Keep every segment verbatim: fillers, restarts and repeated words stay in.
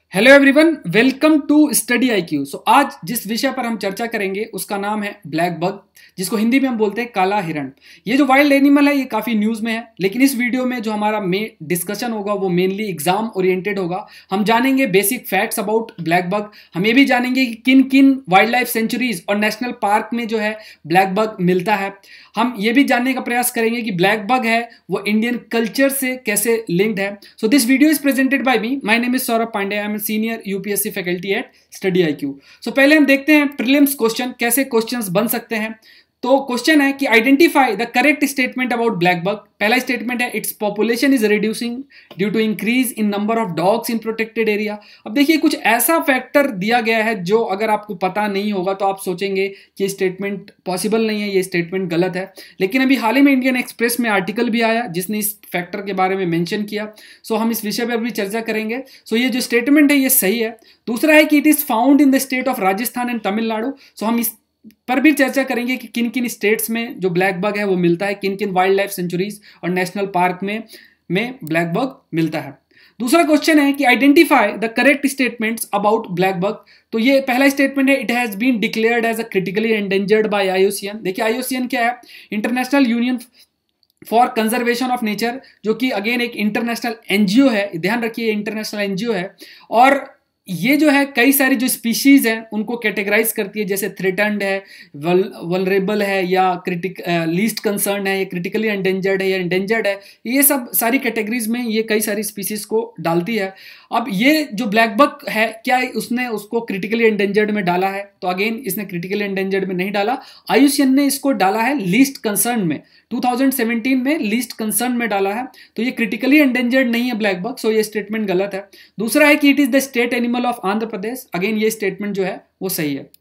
Hello everyone, welcome to study IQ क्यू। So आज जिस विषय पर हम चर्चा करेंगे उसका नाम है ब्लैक बग, जिसको हिंदी में हम बोलते हैं काला हिरण। ये जो वाइल्ड एनिमल है ये काफ़ी न्यूज़ में है, लेकिन इस वीडियो में जो हमारा मेन डिस्कशन होगा वो मेनली एग्जाम ओरिएंटेड होगा। हम जानेंगे basic facts about blackbuck. हम ये भी जानेंगे कि किन किन वाइल्ड लाइफ सेंचुरीज और नेशनल पार्क में जो है ब्लैक बग मिलता है। हम ये भी जानने का प्रयास करेंगे कि ब्लैक बग है वो इंडियन कल्चर से कैसे लिंक्ड है। So this video is presented by me. My name is Saurabh Pandey. I am senior UPSC faculty at study IQ क्यू। सो पहले हम देखते हैं प्रीलिम्स क्वेश्चन कैसे क्वेश्चंस बन सकते हैं। तो क्वेश्चन है कि identify the correct statement about blackbuck. पहला स्टेटमेंट है its population is reducing due to increase in number of dogs in protected area. अब देखिए कुछ ऐसा फैक्टर दिया गया है जो अगर आपको पता नहीं होगा तो आप सोचेंगे कि ये स्टेटमेंट पॉसिबल नहीं है, ये स्टेटमेंट गलत है। लेकिन अभी हाल ही में इंडियन एक्सप्रेस में आर्टिकल भी आया जिसने इस फैक्टर के बारे में मेंशन किया। सो हम इस विषय पर भी चर्चा करेंगे। सो ये जो स्टेटमेंट है ये सही है। दूसरा है कि it is found in the state of Rajasthan and Tamil Nadu. So हम इस पर भी चर्चा करेंगे कि किन किन स्टेट्स में जो ब्लैक बग है वो मिलता है, किन किन वाइल्ड लाइफ सेंचुरीज और नेशनल पार्क में में ब्लैक बग मिलता है। दूसरा क्वेश्चन है कि identify the correct statements about blackbuck. तो ये पहला स्टेटमेंट है it has been declared as a critically endangered by आई यू सी एन। देखिए आई यू सी एन क्या है? International union for conservation of Nature, जो कि अगेन एक इंटरनेशनल एनजीओ है। ध्यान रखिए इंटरनेशनल एनजीओ है और ये जो है कई सारी जो स्पीशीज हैं उनको कैटेगराइज करती है, जैसे थ्रेटन्ड है, वल्नरेबल है या क्रिटिक लीस्ट कंसर्न है, या क्रिटिकली एंडेंजर्ड है या एंडेंजर्ड है। ये सब सारी कैटेगरीज में ये कई सारी स्पीशीज को डालती है। अब ये जो ब्लैक बग है क्या उसने उसको क्रिटिकली एंडेंजर्ड में डाला है? तो अगेन इसने क्रिटिकली एंडेंजर्ड में नहीं डाला, आई यू सी एन ने इसको डाला है लीस्ट कंसर्न में। दो हज़ार सत्रह में लीस्ट कंसर्न में डाला है, तो ये क्रिटिकली एंडेंजर्ड नहीं है ब्लैक बग। सो ये स्टेटमेंट गलत है। दूसरा है कि it is the state animal of Andhra Pradesh. Again ये स्टेटमेंट जो है वो सही है।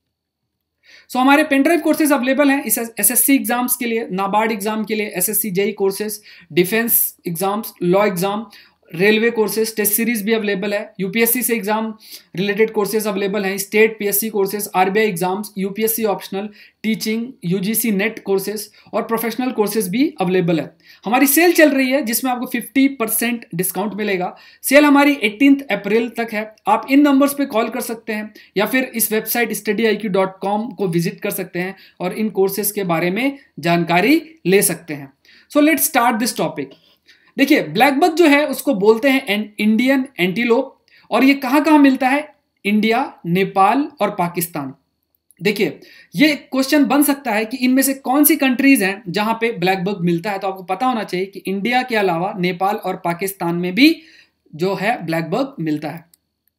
सो so, हमारे पेनड्राइव कोर्सेज अवेलेबल हैं इस एसएससी एग्जाम्स के लिए, नाबार्ड एग्जाम के लिए, SSC JE courses, defence exams, law exam, railway courses, test series भी अवेलेबल है। यूपीएससी से एग्जाम रिलेटेड कोर्सेज अवेलेबल हैं, state PSC courses, RBI exams, UPSC optional, teaching, UGC NET courses और professional courses भी available है। हमारी cell चल रही है जिसमें आपको पचास परसेंट डिस्काउंट मिलेगा। सेल हमारी अठारह अप्रैल तक है। आप इन नंबर्स पे कॉल कर सकते हैं या फिर इस वेबसाइट स्टडी आई क्यू डॉट कॉम को विजिट कर सकते हैं और इन कोर्सेज के बारे में जानकारी ले सकते हैं। So let's start this topic. देखिए ब्लैक बग जो है उसको बोलते हैं एन इंडियन एंटीलोप, और ये कहां कहां मिलता है? इंडिया, नेपाल और पाकिस्तान। देखिए ये क्वेश्चन बन सकता है कि इनमें से कौन सी कंट्रीज हैं जहां पे ब्लैक बग मिलता है। तो आपको पता होना चाहिए कि इंडिया के अलावा नेपाल और पाकिस्तान में भी जो है ब्लैक बग मिलता है।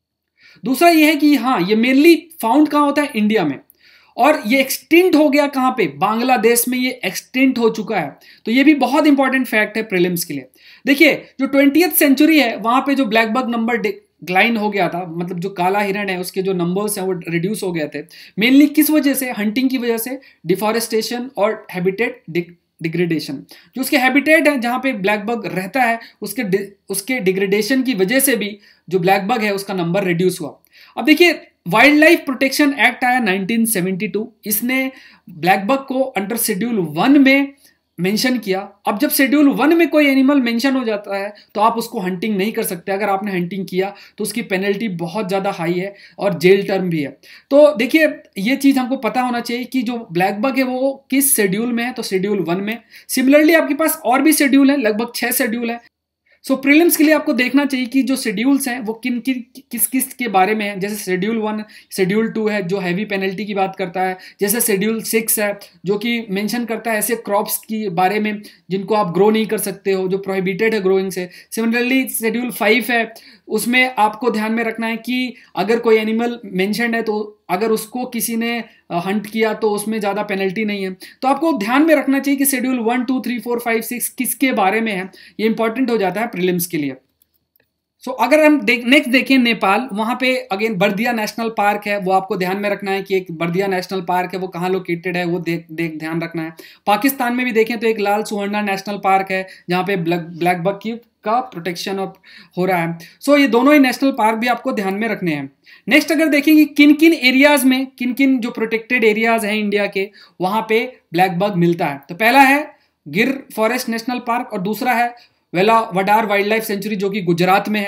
दूसरा ये है कि हाँ ये मेनली फाउंड कहां होता है? इंडिया में। और ये एक्सटिंक्ट हो गया कहां पे? बांग्लादेश में ये एक्सटिंक्ट हो चुका है। तो ये भी बहुत इंपॉर्टेंट फैक्ट है प्रीलिम्स के लिए। देखिए जो ट्वेंटियथ सेंचुरी है वहां पे जो ब्लैक बग नंबर डिक्लाइन हो गया था, मतलब जो काला हिरण है उसके जो नंबर्स हैं वो रिड्यूस हो गए थे। मेनली किस वजह से? हंटिंग की वजह से, डिफॉरेस्टेशन और हैबिटेट डिग्रेडेशन। जो उसके हैबिटेट है जहां पे ब्लैक बग रहता है उसके उसके डिग्रेडेशन की वजह से भी जो ब्लैक बग है उसका नंबर रिड्यूस हुआ। अब देखिए वाइल्ड लाइफ प्रोटेक्शन एक्ट आया नाइनटीन सेवेंटी टू, इसने ब्लैक बग को अंडर शेड्यूल वन में मेंशन किया। अब जब शेड्यूल वन में कोई एनिमल मेंशन हो जाता है तो आप उसको हंटिंग नहीं कर सकते। अगर आपने हंटिंग किया तो उसकी पेनल्टी बहुत ज़्यादा हाई है और जेल टर्म भी है। तो देखिए ये चीज़ हमको पता होना चाहिए कि जो ब्लैक बग है वो किस शेड्यूल में है। तो शेड्यूल वन में। सिमिलरली आपके पास और भी शेड्यूल है, लगभग छः शेड्यूल है। सो so, प्रीलिम्स के लिए आपको देखना चाहिए कि जो शेड्यूल्स हैं वो किन किन किस किस के बारे में है। जैसे शेड्यूल वन, शेड्यूल टू है जो हैवी पेनल्टी की बात करता है। जैसे शेड्यूल सिक्स है जो कि मेंशन करता है ऐसे क्रॉप्स की बारे में जिनको आप ग्रो नहीं कर सकते हो, जो प्रोहिबिटेड है ग्रोइंग से। सिमिलरली शेड्यूल फाइव है, उसमें आपको ध्यान में रखना है कि अगर कोई एनिमल मेंशन्ड है तो अगर उसको किसी ने हंट किया तो उसमें ज़्यादा पेनल्टी नहीं है। तो आपको ध्यान में रखना चाहिए कि schedule one two three four five six किसके बारे में है। ये इंपॉर्टेंट हो जाता है प्रीलिम्स के लिए। सो so, अगर हम देख नेक्स्ट देखें नेपाल, वहाँ पे अगेन बर्दिया नेशनल पार्क है, वो आपको ध्यान में रखना है कि एक बर्दिया नेशनल पार्क है वो कहाँ लोकेटेड है, वो देख देख ध्यान रखना है। पाकिस्तान में भी देखें तो एक लाल सुवर्णा नेशनल पार्क है जहाँ पे ब्लैक ब्लैक बग की का प्रोटेक्शन हो रहा है। सो so, ये दोनों ही नेशनल पार्क भी आपको ध्यान में रखने हैं। नेक्स्ट अगर देखेंगे किन किन एरियाज में, किन किन जो प्रोटेक्टेड एरियाज हैं इंडिया के वहाँ पे ब्लैक बग मिलता है। तो पहला है गिर फॉरेस्ट नेशनल पार्क और दूसरा है वेला वडार वाइल्ड लाइफ सेंचुरी जो कि गुजरात में है।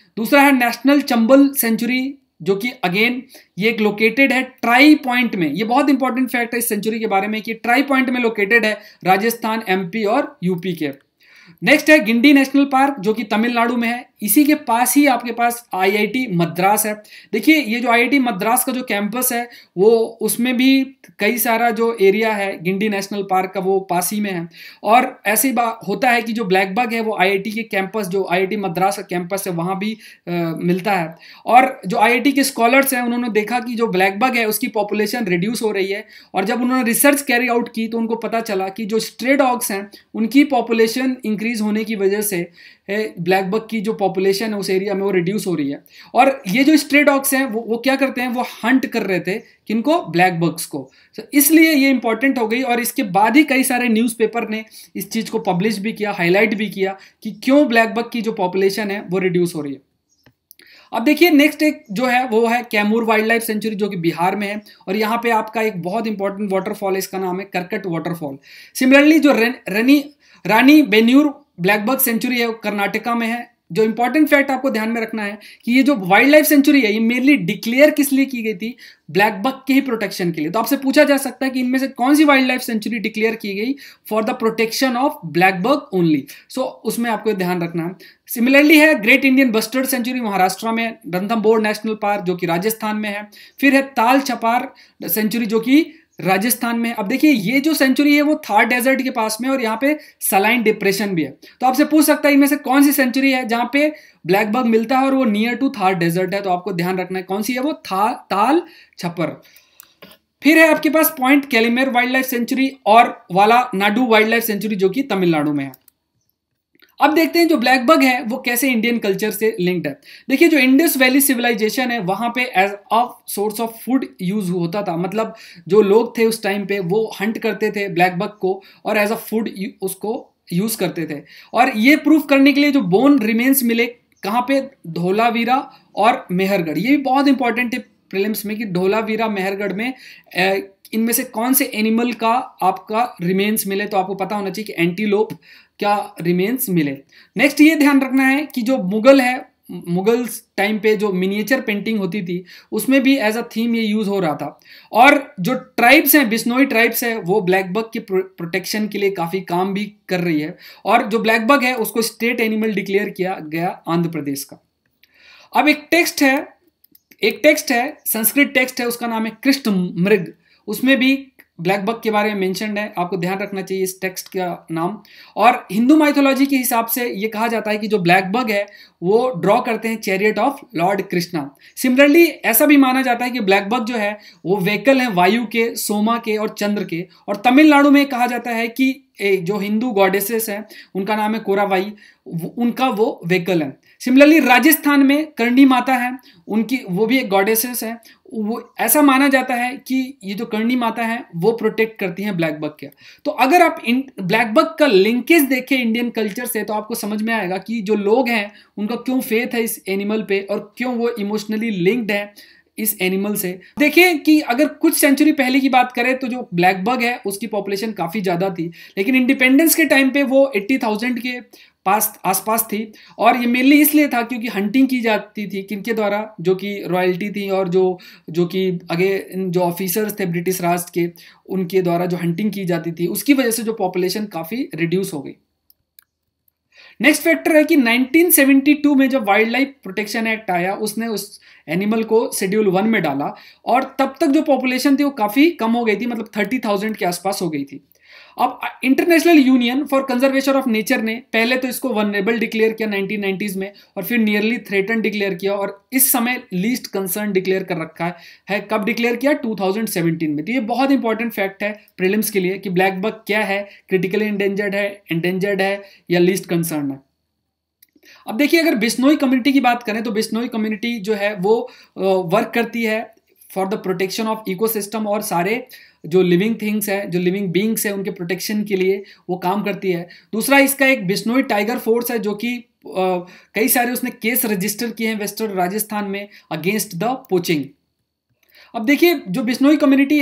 दूसरा है नेशनल चंबल सेंचुरी, जो कि अगेन ये एक लोकेटेड है ट्राई पॉइंट में। ये बहुत इंपॉर्टेंट फैक्ट है इस सेंचुरी के बारे में कि ट्राई पॉइंट में लोकेटेड है, राजस्थान, एमपी और यूपी के। नेक्स्ट है गिंडी नेशनल पार्क, जो कि तमिलनाडु में है। इसी के पास ही आपके पास आईआईटी मद्रास है। देखिए ये जो आईआईटी मद्रास का जो कैंपस है वो उसमें भी कई सारा जो एरिया है गिंडी नेशनल पार्क का वो पास ही में है। और ऐसे ही बात होता है कि जो ब्लैकबक है वो आईआईटी के कैंपस, जो आईआईटी मद्रास का कैंपस है वहाँ भी आ, मिलता है। और जो आईआईटी के स्कॉलर्स हैं उन्होंने देखा कि जो ब्लैकबक है उसकी पॉपुलेशन रिड्यूस हो रही है, और जब उन्होंने रिसर्च कैरी आउट की तो उनको पता चला कि जो स्ट्रे डॉग्स हैं उनकी पॉपुलेशन इंक्रीज होने की वजह से ब्लैकबक की जो पॉपुलेशन है उस एरिया में वो रिड्यूस हो रही है। और ये जो स्ट्रे डॉग्स हैं वो वो क्या करते हैं, वो हंट कर रहे थे किनको, ब्लैकबक्स को। so, इसलिए ये इंपॉर्टेंट हो गई। और इसके बाद ही कई सारे न्यूज़पेपर ने इस चीज़ को पब्लिश भी किया, हाईलाइट भी किया कि क्यों ब्लैकबक की जो पॉपुलेशन है वो रिड्यूस हो रही है। अब देखिए नेक्स्ट एक जो है वो है कैमूर वाइल्ड लाइफ सेंचुरी, जो कि बिहार में है। और यहाँ पे आपका एक बहुत इंपॉर्टेंट वाटरफॉल है, इसका नाम है करकट वाटरफॉल। सिमिलरली जो रनी रानी बेन्यूर ब्लैकबक सेंचुरी है वो कर्नाटका में है। जो इंपॉर्टेंट फैक्ट आपको ध्यान में रखना है कि ये जो वाइल्ड लाइफ सेंचुरी है ये मेनली डिक्लेयर किस लिए की गई थी, ब्लैकबक के ही प्रोटेक्शन के लिए। तो आपसे पूछा जा सकता है कि इनमें से कौन सी वाइल्ड लाइफ सेंचुरी डिक्लेयर की गई for the protection of blackbuck only. So उसमें आपको ध्यान रखना है। सिमिलरली है great Indian bustard sanctuary Maharashtra में, रणथंभौर नेशनल पार्क जो कि राजस्थान में है। फिर है ताल छपार सेंचुरी जो कि राजस्थान में। अब देखिए ये जो सेंचुरी है वो थार डेजर्ट के पास में, और यहाँ पे सलाइन डिप्रेशन भी है। तो आपसे पूछ सकता है इनमें से कौन सी सेंचुरी है जहां पे ब्लैकबक मिलता है और वो नियर टू थार डेजर्ट है। तो आपको ध्यान रखना है कौन सी है वो, था ताल छपर। फिर है आपके पास point Calimere wildlife sanctuary और वाला नाडू वाइल्ड लाइफ सेंचुरी जो कि तमिलनाडु में है। अब देखते हैं जो ब्लैकबक है वो कैसे इंडियन कल्चर से लिंक्ड है। देखिए जो इंडस वैली सिविलाइजेशन है वहां पे as a source of food use होता था। मतलब जो लोग थे उस टाइम पे वो हंट करते थे ब्लैकबक को और एज अ फूड उसको यूज करते थे। और ये प्रूफ करने के लिए जो बोन रिमेन्स मिले कहाँ पे, धोलावीरा और मेहरगढ़। ये भी बहुत इंपॉर्टेंट है प्रीलिम्स में कि धोलावीरा मेहरगढ़ में इनमें से कौन से एनिमल का आपका रिमेन्स मिले। तो आपको पता होना चाहिए कि एंटीलोप क्या रिमेन्स मिले। नेक्स्ट ये ध्यान रखना है कि जो मुगल है, मुगल्स टाइम पे जो मिनिएचर पेंटिंग होती थी उसमें भी एज अ थीम ये यूज हो रहा था। और जो ट्राइब्स हैं, बिश्नोई ट्राइब्स है, वो ब्लैकबक के प्रोटेक्शन के लिए काफी काम भी कर रही है। और जो ब्लैकबक है उसको स्टेट एनिमल डिक्लेयर किया गया आंध्र प्रदेश का। अब एक टेक्स्ट है एक टेक्स्ट है संस्कृत टेक्स्ट है, उसका नाम है कृष्ण मृग। उसमें भी ब्लैकबक के बारे में मेंशन्ड है, आपको ध्यान रखना चाहिए इस टेक्स्ट का नाम। और हिंदू माइथोलॉजी के हिसाब से ये कहा जाता है कि जो ब्लैकबक है वो ड्रॉ करते हैं chariot of lord Krishna. Similarly ऐसा भी माना जाता है कि ब्लैकबक जो है वो व्हीकल है वायु के, सोमा के और चंद्र के। और तमिलनाडु में कहा जाता है कि जो हिंदू गॉडेसेस हैं उनका नाम है कोरावाई, उनका वो व्हीकल है। सिमिलरली राजस्थान में करणी माता है, उनकी वो भी एक गॉडेसेस है। वो ऐसा माना जाता है कि ये जो करणी माता है वो प्रोटेक्ट करती हैं ब्लैकबक के। तो अगर आप इन ब्लैकबक का लिंकेज देखें इंडियन कल्चर से तो आपको समझ में आएगा कि जो लोग हैं उनका क्यों फेथ है इस एनिमल पे और क्यों वो इमोशनली लिंक्ड है इस एनिमल से। देखिए कि अगर कुछ सेंचुरी पहले की बात करें तो जो ब्लैकबक है उसकी पॉपुलेशन काफी ज्यादा थी, लेकिन इंडिपेंडेंस के टाइम पे वो अस्सी हज़ार के पास आसपास थी। और ये मेनली इसलिए था क्योंकि हंटिंग की जाती थी किनके द्वारा, जो कि रॉयल्टी थी और जो जो कि आगे जो ऑफिसर्स थे ब्रिटिश राज के, उनके द्वारा जो हंटिंग की जाती थी, उसकी वजह से जो पॉपुलेशन काफी रिड्यूस हो गई। नेक्स्ट फैक्टर है कि नाइनटीन सेवेंटी टू में जब वाइल्ड लाइफ प्रोटेक्शन एक्ट आया उसने उस एनिमल को शेड्यूल वन में डाला, और तब तक जो पॉपुलेशन थी वो काफी कम हो गई थी, मतलब थर्टी थाउजेंड के आसपास हो गई थी। अब international union for conservation of nature ने पहले तो इसको वनरेबल डिक्लेयर किया नाइनटीन नाइंटीज़ में, और फिर नियरली थ्रेटन डिक्लेयर किया, और इस समय लीस्ट कंसर्न डिक्लेयर कर रखा है, है कब डिक्लेयर किया, टू थाउजेंड सेवेंटीन में। तो ये बहुत इंपॉर्टेंट फैक्ट है प्रीलिम्स के लिए कि ब्लैकबक क्या है, क्रिटिकली इंडेंजर्ड है, एंडेंजर्ड है या लीस्ट कंसर्न है। अब देखिए अगर बिश्नोई कम्युनिटी की बात करें तो बिश्नोई कम्युनिटी जो है वो वर्क करती है for the protection of ecosystem, और सारे जो लिविंग थिंग्स है, जो लिविंग बींग्स है, उनके प्रोटेक्शन के लिए वो काम करती है। दूसरा इसका एक बिश्नोई टाइगर फोर्स है जो कि कई सारे उसने केस रजिस्टर किए हैं वेस्टर्न राजस्थान में अगेंस्ट द पोचिंग। अब देखिए जो बिश्नोई कम्युनिटी है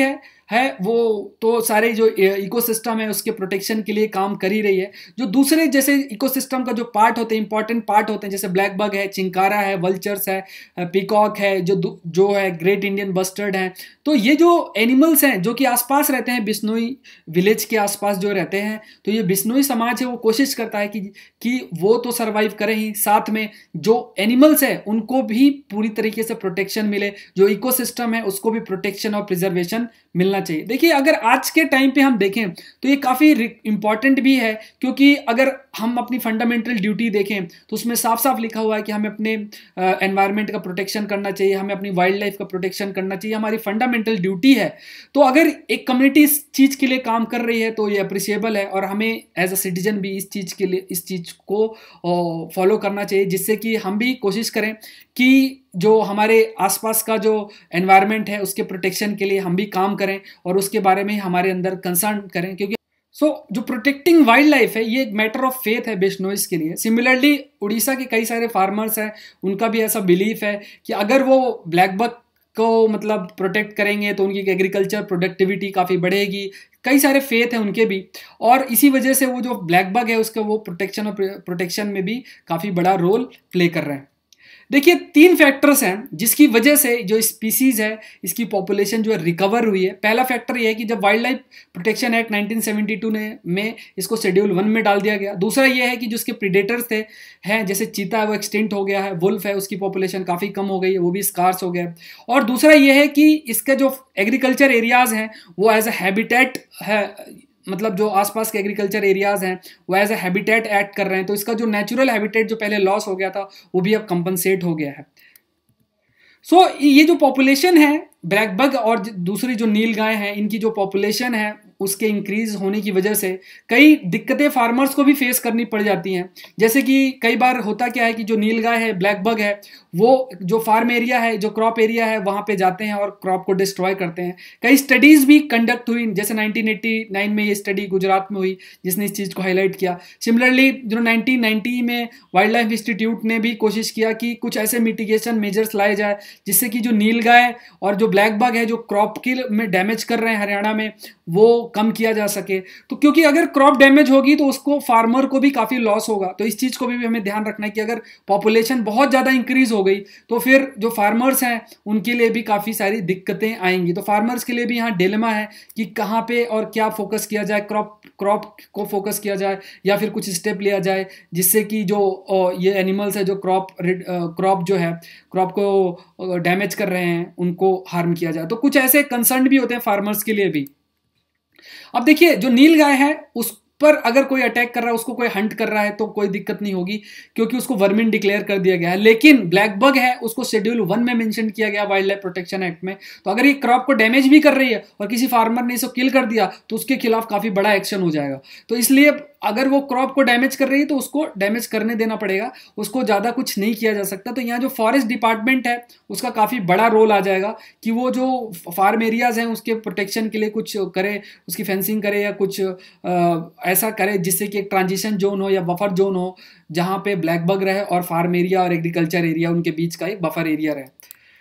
है वो तो सारे जो इकोसिस्टम है उसके प्रोटेक्शन के लिए काम कर ही रही है। जो दूसरे जैसे इकोसिस्टम का जो पार्ट होते हैं, इंपॉर्टेंट पार्ट होते हैं, जैसे ब्लैक बग है, चिंकारा है, वल्चर्स है, पीकॉक है, जो जो है ग्रेट इंडियन बस्टर्ड है, तो ये जो एनिमल्स हैं जो कि आसपास रहते हैं, बिश्नोई विलेज के आसपास जो रहते हैं, तो ये बिश्नोई समाज है वो कोशिश करता है कि कि वो तो सर्वाइव करें ही, साथ में जो एनिमल्स है उनको भी पूरी तरीके से प्रोटेक्शन मिले, जो इकोसिस्टम है उसको भी प्रोटेक्शन और प्रिजर्वेशन मिलना चाहिए। देखिए अगर आज के टाइम पे हम देखें तो ये काफ़ी इंपॉर्टेंट भी है, क्योंकि अगर हम अपनी फंडामेंटल ड्यूटी देखें तो उसमें साफ साफ लिखा हुआ है कि हमें अपने एनवायरनमेंट का प्रोटेक्शन करना चाहिए, हमें अपनी वाइल्ड लाइफ का प्रोटेक्शन करना चाहिए, हमारी फंडामेंटल ड्यूटी है। तो अगर एक कम्युनिटी इस चीज़ के लिए काम कर रही है तो ये अप्रिशिएबल है, और हमें एज अ सिटीजन भी इस चीज़ के लिए इस चीज़ को फॉलो करना चाहिए, जिससे कि हम भी कोशिश करें कि जो हमारे आसपास का जो एनवायरनमेंट है उसके प्रोटेक्शन के लिए हम भी काम करें और उसके बारे में हमारे अंदर कंसर्न करें, क्योंकि सो so, जो प्रोटेक्टिंग वाइल्ड लाइफ है ये एक मैटर ऑफ फेथ है बिश्नोइज के लिए। सिमिलरली उड़ीसा के कई सारे फार्मर्स हैं, उनका भी ऐसा बिलीफ है कि अगर वो ब्लैक बक को मतलब प्रोटेक्ट करेंगे तो उनकी एग्रीकल्चर प्रोडक्टिविटी काफ़ी बढ़ेगी। कई सारे फेथ हैं उनके भी, और इसी वजह से वो जो ब्लैक बग है उसका वो प्रोटेक्शन और प्रोटेक्शन में भी काफ़ी बड़ा रोल प्ले कर रहे हैं। देखिए तीन फैक्टर्स हैं जिसकी वजह से जो स्पीसीज है इसकी पॉपुलेशन जो है रिकवर हुई है। पहला फैक्टर ये है कि जब wildlife protection act nineteen seventy two ने में इसको शेड्यूल वन में डाल दिया गया। दूसरा ये है कि जो उसके प्रीडेटर्स थे हैं, जैसे चीता है वो एक्सटिंक्ट हो गया है, वुल्फ है उसकी पॉपुलेशन काफ़ी कम हो गई है, वो भी स्कार्स हो गया। और दूसरा ये है कि इसका जो एग्रीकल्चर एरियाज़ हैं वो एज अ हैबिटेट है, मतलब जो आसपास के एग्रीकल्चर एरियाज हैं वो एज ए हैबिटेट एक्ट कर रहे हैं, तो इसका जो नेचुरल हैबिटेट जो पहले लॉस हो गया था वो भी अब कंपनसेट हो गया है। सो so, ये जो पॉपुलेशन है ब्लैक बग और दूसरी जो नील गाय हैं इनकी जो पॉपुलेशन है उसके इंक्रीज होने की वजह से कई दिक्कतें फार्मर्स को भी फेस करनी पड़ जाती हैं। जैसे कि कई बार होता क्या है कि जो नील गाय है, ब्लैक बग है, वो जो फार्म एरिया है, जो क्रॉप एरिया है वहाँ पे जाते हैं और क्रॉप को डिस्ट्रॉय करते हैं। कई स्टडीज़ भी कंडक्ट हुई, जैसे नाइनटीन एटी नाइन में ये स्टडी गुजरात में हुई जिसने इस चीज़ को हाईलाइट किया। सिमिलरली जो नाइनटीन नाइंटी में वाइल्ड लाइफ इंस्टीट्यूट ने भी कोशिश किया कि कुछ ऐसे मिटिगेशन मेजर्स लाए जाए जिससे कि जो नील गाय और जो ब्लैक बग है जो क्रॉप के में डैमेज कर रहे हैं हरियाणा में वो कम किया जा सके। तो क्योंकि अगर क्रॉप डैमेज होगी तो उसको फार्मर को भी काफ़ी लॉस होगा, तो इस चीज़ को भी हमें ध्यान रखना है कि अगर पॉपुलेशन बहुत ज़्यादा इंक्रीज हो गई तो फिर जो फार्मर्स हैं उनके लिए भी काफ़ी सारी दिक्कतें आएंगी। तो फार्मर्स के लिए भी यहाँ डिलेमा है कि कहाँ पे और क्या फोकस किया जाए, क्रॉप क्रॉप को फोकस किया जाए या फिर कुछ स्टेप लिया जाए जिससे कि जो ये एनिमल्स है जो क्रॉप क्रॉप जो है क्रॉप को डैमेज कर रहे हैं उनको हार्म किया जाए। तो कुछ ऐसे कंसर्न भी होते हैं फार्मर्स के लिए भी। अब देखिए जो नील गाय है उस पर अगर कोई अटैक कर रहा है, उसको कोई हंट कर रहा है तो कोई दिक्कत नहीं होगी क्योंकि उसको वर्मिन डिक्लेयर कर दिया गया है। लेकिन ब्लैक बग है उसको शेड्यूल वन में मेंशन किया गया वाइल्ड लाइफ प्रोटेक्शन एक्ट में। तो अगर ये क्रॉप को डैमेज भी कर रही है और किसी फार्मर ने इसको किल कर दिया तो उसके खिलाफ काफ़ी बड़ा एक्शन हो जाएगा। तो इसलिए अगर वो क्रॉप को डैमेज कर रही है तो उसको डैमेज करने देना पड़ेगा, उसको ज़्यादा कुछ नहीं किया जा सकता। तो यहाँ जो फॉरेस्ट डिपार्टमेंट है उसका काफ़ी बड़ा रोल आ जाएगा कि वो जो फार्म एरियाज़ हैं उसके प्रोटेक्शन के लिए कुछ करे, उसकी फेंसिंग करे या कुछ आ, ऐसा करे जिससे कि एक ट्रांजिशन जोन हो या बफर जोन हो जहाँ पे ब्लैक बग रहे और फार्म एरिया और एग्रीकल्चर एरिया उनके बीच का एक बफर एरिया रहे।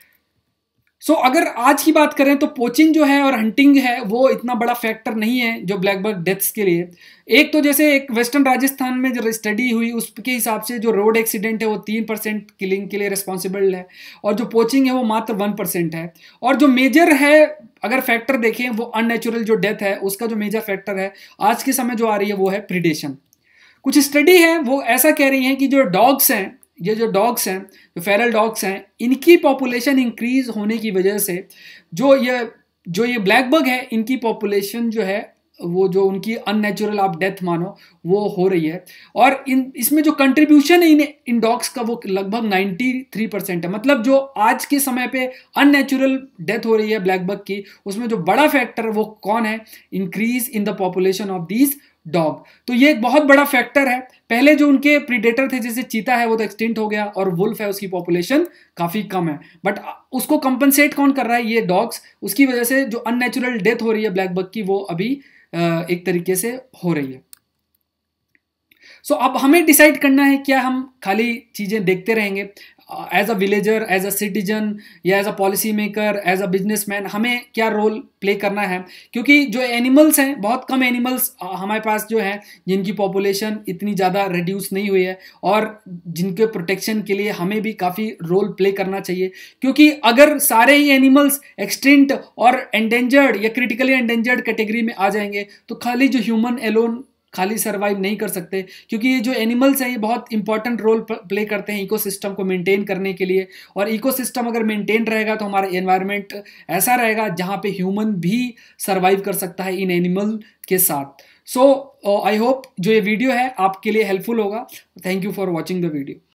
सो so, अगर आज की बात करें तो पोचिंग जो है और हंटिंग है वो इतना बड़ा फैक्टर नहीं है जो ब्लैक बग डेथ्स के लिए। एक तो जैसे एक वेस्टर्न राजस्थान में जो स्टडी हुई उसके हिसाब से जो रोड एक्सीडेंट है वो तीन परसेंट किलिंग के लिए रिस्पॉन्सिबल है और जो पोचिंग है वो मात्र वन परसेंट है। और जो मेजर है अगर फैक्टर देखें वो अननेचुरल जो डेथ है उसका जो मेजर फैक्टर है आज के समय जो आ रही है वो है प्रीडेशन। कुछ स्टडी है वो ऐसा कह रही है कि जो डॉग्स हैं, ये जो डॉग्स हैं, जो फेरल डॉग्स हैं, इनकी पॉपुलेशन इंक्रीज होने की वजह से जो ये जो ये ब्लैक बग है इनकी पॉपुलेशन जो है वो जो उनकी अननेचुरल आप डेथ मानो वो हो रही है। और इन इसमें जो कंट्रीब्यूशन है इन इन डॉग्स का वो लगभग तिरानवे परसेंट है। मतलब जो आज के समय पे अननेचुरल डेथ हो रही है ब्लैक बग की उसमें जो बड़ा फैक्टर वो कौन है, increase in the population of these dog. तो ये एक बहुत बड़ा फैक्टर है। पहले जो उनके प्रीडेटर थे जैसे चीता है वो तो एक्सटिंक्ट हो गया और वुल्फ है उसकी पॉपुलेशन काफ़ी कम है, बट उसको कंपनसेट कौन कर रहा है, ये डॉग्स। उसकी वजह से जो अननेचुरल डेथ हो रही है ब्लैक बग की वो अभी एक तरीके से हो रही है। सो so, अब हमें डिसाइड करना है क्या हम खाली चीज़ें देखते रहेंगे। As a villager, as a citizen या as a policy maker, as a businessman हमें क्या रोल प्ले करना है। क्योंकि जो एनिमल्स हैं, बहुत कम एनिमल्स हमारे पास जो हैं जिनकी पॉपुलेशन इतनी ज़्यादा रिड्यूस नहीं हुई है, और जिनके प्रोटेक्शन के लिए हमें भी काफ़ी रोल प्ले करना चाहिए। क्योंकि अगर सारे ही एनिमल्स एक्सटिंक्ट और एंडेंजर्ड या क्रिटिकली एंडेंजर्ड कैटेगरी में आ जाएंगे तो खाली जो ह्यूमन एलोन खाली सर्वाइव नहीं कर सकते। क्योंकि ये जो एनिमल्स हैं ये बहुत इंपॉर्टेंट रोल प्ले करते हैं इकोसिस्टम को मेंटेन करने के लिए, और इकोसिस्टम अगर मेंटेन रहेगा तो हमारा एनवायरनमेंट ऐसा रहेगा जहाँ पे ह्यूमन भी सर्वाइव कर सकता है इन एनिमल के साथ। सो आई होप जो ये वीडियो है आपके लिए हेल्पफुल होगा। Thank you for watching the video.